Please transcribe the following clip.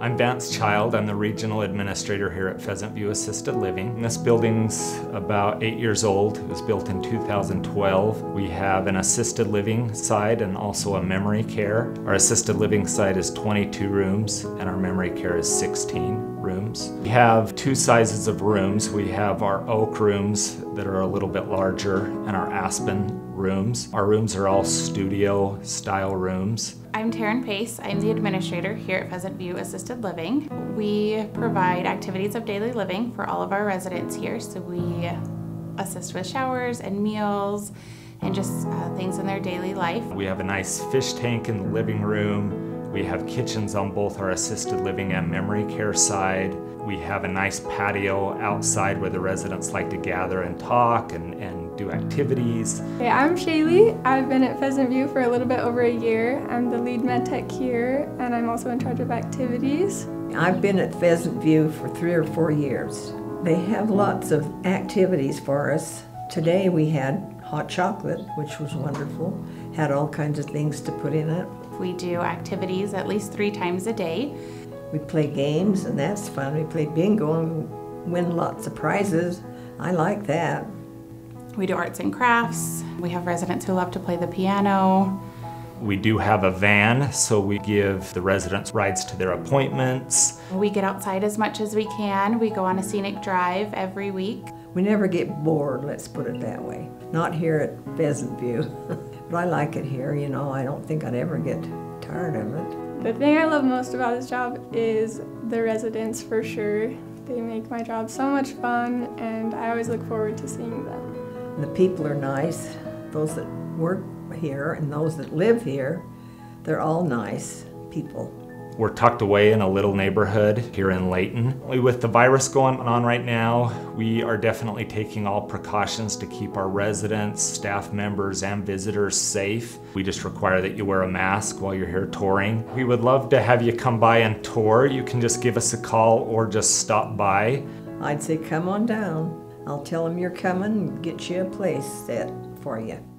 I'm Vance Child. I'm the Regional Administrator here at Pheasant View Assisted Living. This building's about 8 years old. It was built in 2012. We have an assisted living side and also a memory care. Our assisted living side is 22 rooms and our memory care is 16 rooms. We have two sizes of rooms. We have our oak rooms that are a little bit larger and our aspen rooms. Our rooms are all studio style rooms. I'm Taryn Pace. I'm the administrator here at Pheasant View Assisted Living. We provide activities of daily living for all of our residents here. So we assist with showers and meals and just things in their daily life. We have a nice fish tank in the living room. We have kitchens on both our assisted living and memory care side. We have a nice patio outside where the residents like to gather and talk and do activities. Hey, I'm Shaylee. I've been at Pheasant View for a little bit over a year. I'm the lead med tech here, and I'm also in charge of activities. I've been at Pheasant View for 3 or 4 years. They have lots of activities for us. Today we had hot chocolate, which was wonderful. Had all kinds of things to put in it. We do activities at least 3 times a day. We play games, and that's fun. We play bingo and win lots of prizes. I like that. We do arts and crafts. We have residents who love to play the piano. We do have a van, so we give the residents rides to their appointments. We get outside as much as we can. We go on a scenic drive every week. We never get bored, let's put it that way. Not here at Pheasant View. But I like it here, you know. I don't think I'd ever get tired of it. The thing I love most about this job is the residents, for sure. They make my job so much fun, and I always look forward to seeing them. The people are nice. Those that work here and those that live here, they're all nice people. We're tucked away in a little neighborhood here in Layton. With the virus going on right now, we are definitely taking all precautions to keep our residents, staff members, and visitors safe. We just require that you wear a mask while you're here touring. We would love to have you come by and tour. You can just give us a call or just stop by. I'd say come on down. I'll tell them you're coming and get you a place set for you.